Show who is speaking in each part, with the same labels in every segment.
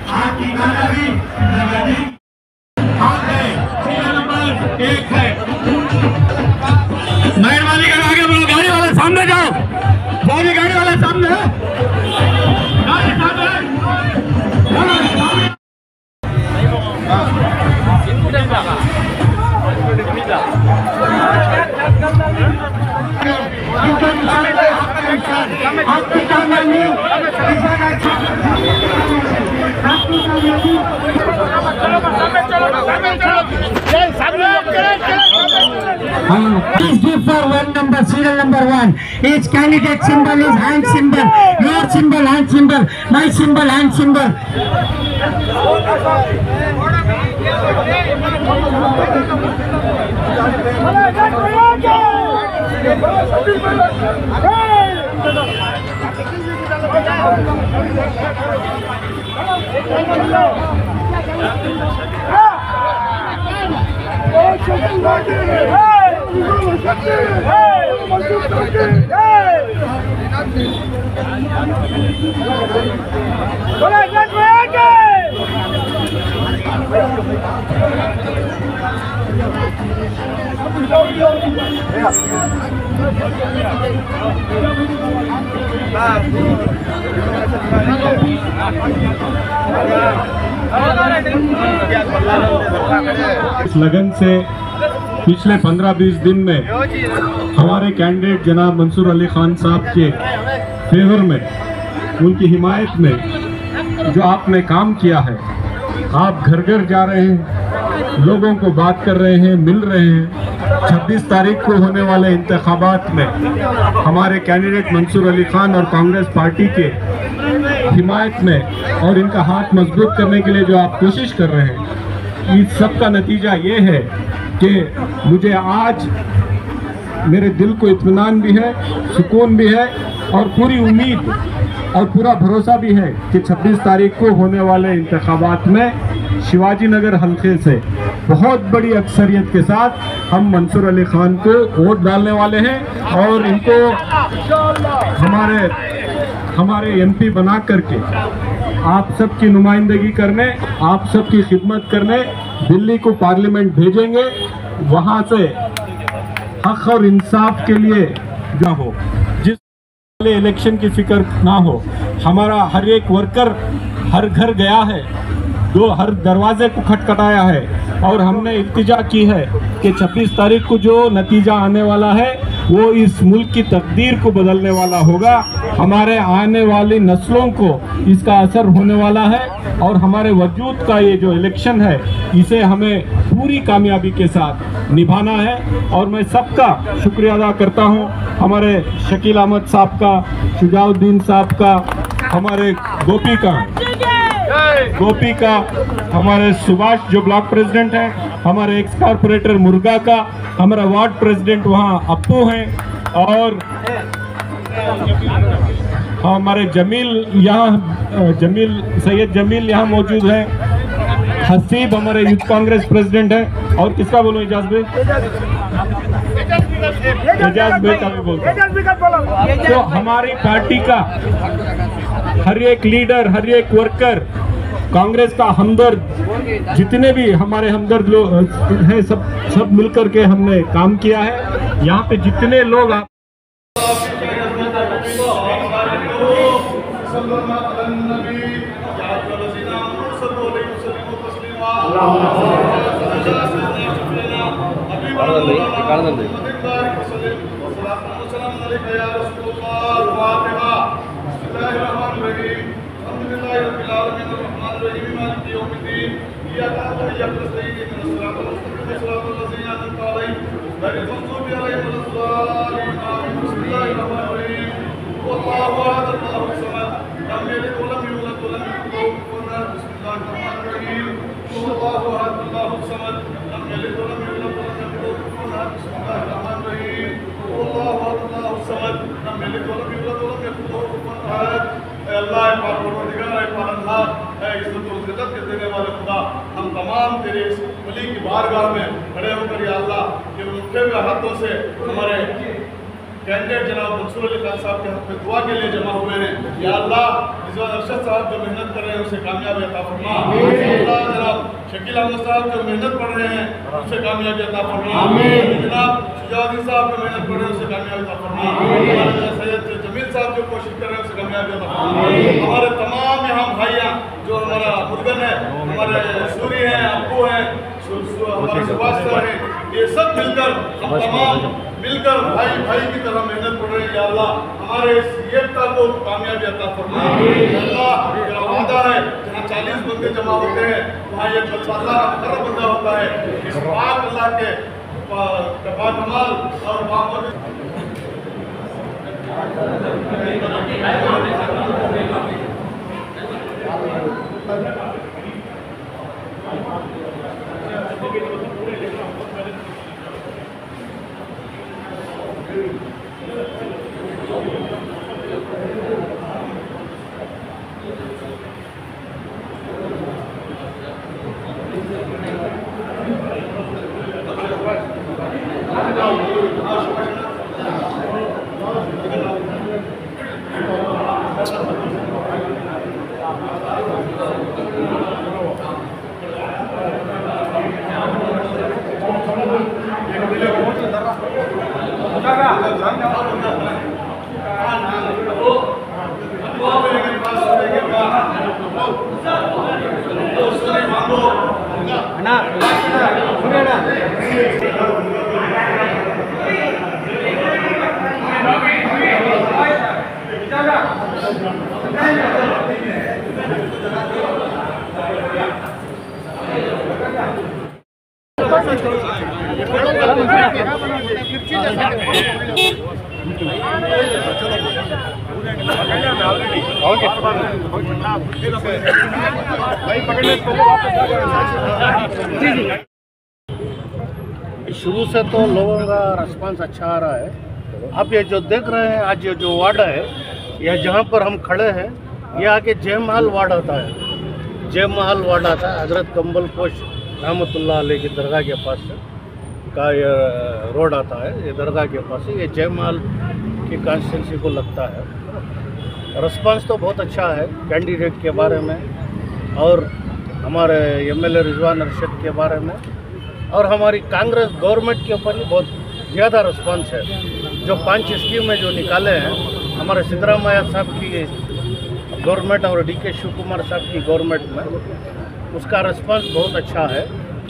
Speaker 1: आपकी कामयाबी नंबर 1 है। मेहरबानी कर आगे बढ़ो, गाड़ी वाले सामने जाओ, गाड़ी वाले सामने Please give for one number, serial number 1. Each candidate symbol is hand symbol. Your symbol, hand symbol. My symbol, hand symbol.
Speaker 2: इस लगन से पिछले 15-20 दिन में हमारे कैंडिडेट जनाब मंसूर अली खान साहब के फेवर में, उनकी हिमायत में जो आपने काम किया है, आप घर घर जा रहे हैं, लोगों को बात कर रहे हैं, मिल रहे हैं। 26 तारीख को होने वाले इंतखाबात में हमारे कैंडिडेट मंसूर अली खान और कांग्रेस पार्टी के हिमायत में और इनका हाथ मजबूत करने के लिए जो आप कोशिश कर रहे हैं, इस सब का नतीजा ये है कि मुझे आज मेरे दिल को इत्मीनान भी है, सुकून भी है और पूरी उम्मीद और पूरा भरोसा भी है कि 26 तारीख को होने वाले इंतखाबात में शिवाजी नगर हल्के से बहुत बड़ी अक्सरियत के साथ हम मंसूर अली खान को वोट डालने वाले हैं और इनको हमारे एमपी बना करके आप सबकी नुमाइंदगी करने, आप सबकी खिदमत करने दिल्ली को पार्लियामेंट भेजेंगे। वहाँ से हक और इंसाफ के लिए जो हो, जिस इलेक्शन की फिक्र ना हो, हमारा हर एक वर्कर हर घर गया है, हर दरवाजे को खटखटाया है और हमने इल्तिजा की है कि 26 तारीख को जो नतीजा आने वाला है वो इस मुल्क की तकदीर को बदलने वाला होगा। हमारे आने वाली नस्लों को इसका असर होने वाला है और हमारे वजूद का ये जो इलेक्शन है, इसे हमें पूरी कामयाबी के साथ निभाना है। और मैं सबका शुक्रिया अदा करता हूँ, हमारे शकील अहमद साहब का, शुजाउद्दीन साहब का, हमारे गोपी का, हमारे सुभाष जो ब्लॉक प्रेसिडेंट हैं, हमारे एक्स कारपोरेटर मुर्गा का, हमारा वार्ड प्रेसिडेंट वहाँ अप्पू हैं और हमारे सैयद जमील यहाँ मौजूद है, हसीब हमारे यूथ कांग्रेस प्रेसिडेंट है और किसका बोलूँ एजाज भाई का भी बोलता। तो हमारी पार्टी का हर एक लीडर, हर एक वर्कर, कांग्रेस का हमदर्द, जितने भी हमारे हमदर्द लोग हैं, सब मिलकर के हमने काम किया है। यहाँ पे जितने लोग हम तमाम तेरे इस की बारगाह में खड़े होकर या अल्लाह के मुख्य हाथों से हमारे
Speaker 3: कैंडिडेट जनाब मंसूर अली खान साहब के हक में दुआ के लिए जमा हुए हैं। या अल्लाह रिजवान अरशद साहब जो मेहनत कर रहे हैं उसे कामयाबी अता फरमा। अल्लाह जनाब शकील अहमद साहब जो मेहनत पढ़ रहे हैं उसे कामयाबी अता फरमा। जनाब शुजाउद्दीन साहब जो मेहनत पढ़ रहे हैं उसे कामयाबी अता फरमा। हमारे सैयद जमील साहब जो कोशिश कर रहे हैं उसे कामयाबी अता फरमा। हमारे तमाम यहाँ भाइयाँ जो हमारा मुर्गन है, हमारे सूरी हैं, अब्बू हैं, हमारे सुभाष सर हैं, ये सब मिलकर हम तमाम मिलकर भाई भाई की तरह मेहनत कर रहे हैं। या अल्लाह हमारे इस एकता को कामयाबी अता फरमा। अल्लाह मेरा वादा है जहाँ 40 बंदे जमा होते हैं वहाँ एक बल्ला बंदा होता है। इस पाक अल्लाह के कमाल और
Speaker 4: शुरू से तो लोगों का रिस्पांस अच्छा आ रहा है। आप ये जो देख रहे हैं आज ये जो वार्ड है या जहाँ पर हम खड़े हैं ये आके जय महल वार्ड आता है। जय महल वार्ड आता है हजरत कंबल पोश रहमतुल्लाह अलैह की दरगाह के पास का ये रोड आता है। ये दरगाह के पास ये जय महल की कॉन्स्टिट्यूंसी को लगता है। रिस्पांस तो बहुत अच्छा है कैंडिडेट के बारे में और हमारे एमएलए रिजवान अरशद के बारे में और हमारी कांग्रेस गवर्नमेंट के ऊपर भी बहुत ज़्यादा रिस्पांस है। जो 5 स्कीमें जो निकाले हैं हमारे सिद्धरामैया साहब की गवर्नमेंट और डीके शिव कुमार साहब की गवर्नमेंट में, उसका रिस्पांस बहुत अच्छा है।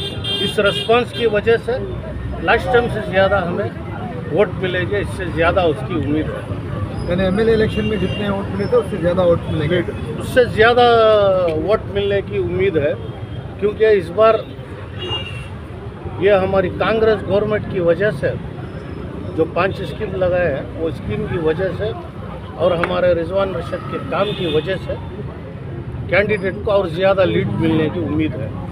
Speaker 4: इस रिस्पांस की वजह से लास्ट टाइम से ज़्यादा हमें वोट मिलेंगे, इससे ज़्यादा उसकी उम्मीद है।
Speaker 5: यानी एमएलए इलेक्शन में जितने वोट मिले थे उससे ज़्यादा वोट मिलेंगे,
Speaker 4: उससे ज़्यादा वोट मिलने की उम्मीद है क्योंकि इस बार ये हमारी कांग्रेस गवर्नमेंट की वजह से जो 5 स्कीम लगाए हैं वो स्कीम की वजह से और हमारे रिजवान अरशद के काम की वजह से कैंडिडेट को और ज़्यादा लीड मिलने की उम्मीद है।